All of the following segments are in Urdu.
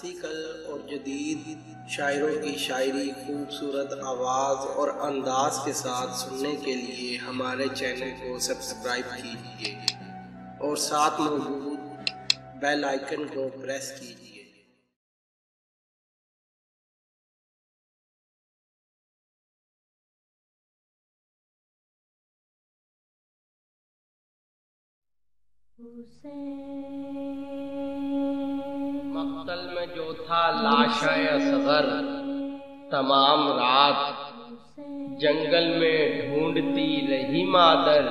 کلاسیکل اور جدید شاعروں کی شاعری خوبصورت آواز اور انداز کے ساتھ سننے کے لیے ہمارے چینل کو سبسکرائب کیجیے اور ساتھ موجود بیل آئیکن کو پریس کیجیے۔ مقتل میں جو تھا لاشِ اصغر، تمام رات جنگل میں ڈھونڈتی رہی مادر،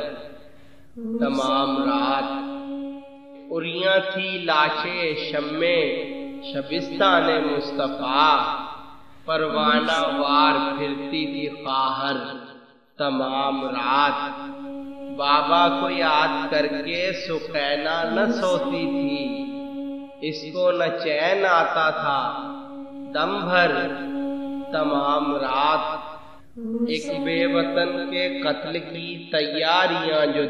تمام رات اریاں تھی لاشِ شمع شبستان مصطفیٰ، پروانہ وار پھرتی تھی خواہر، تمام رات بابا کو یاد کر کے سقینہ نہ سوتی تھی، اس کو نہ چین آتا تھا دم بھر، تمام رات ایک بے وطن کے قتل کی تیاریاں جو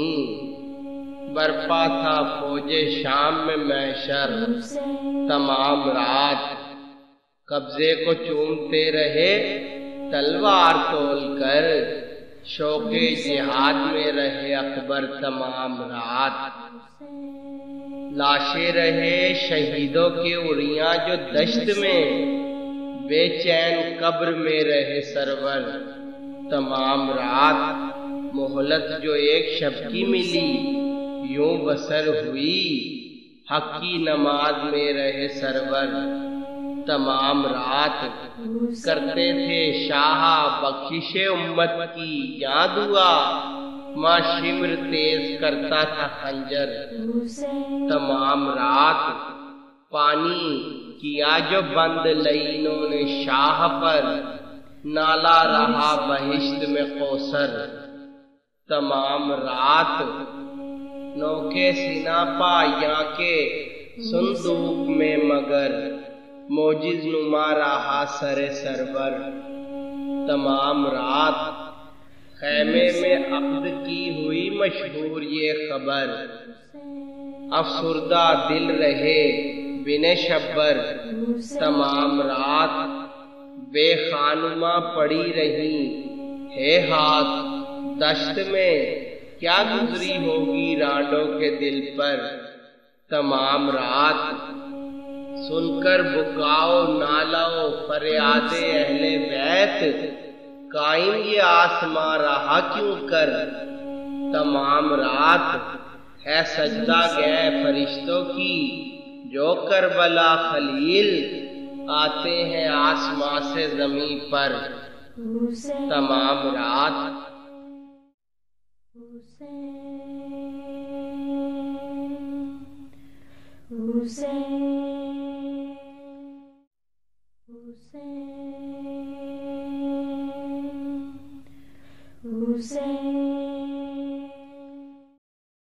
تھیں، برپا تھا فوج شام میں محشر، تمام رات قبضے کو چومتے رہے تلوار تول کر، شوق جہاد میں رہے اکبر، تمام رات لاشیں رہے شہیدوں کی اریاں جو دشت میں، بے چین قبر میں رہے سرور، تمام رات مہلت جو ایک شب کی ملی یوں بسر ہوئی، حق کی نماز میں رہے سرور، تمام رات کرتے تھے شاہ بخشش امت کی یا دعا، ماں شمر تیز کرتا تھا خنجر، تمام رات پانی کیا جو بند لعینوں نے شاہ پر، نالا رہا بہشت میں کوثر، تمام رات نوکے سنا پا یا کے صندوق میں مگر، موجز نما رہا سر سرور، تمام رات خیمے میں عقد کی ہوئی مشہور یہ خبر، افسردہ دل رہے بن شبر، تمام رات بے خانماں پڑی رہی ہے ہاتھ دشت میں، کیا گزری ہوگی رانڈوں کے دل پر، تمام رات سن کر بکاؤ نالاؤ فریاد اہل بیت، قائم یہ آسماں رہا کیوں کر، تمام رات ہے سجدہ گئے فرشتوں کی جو کربلا خلیل آتے ہیں آسماں سے زمین پر، تمام رات Hussein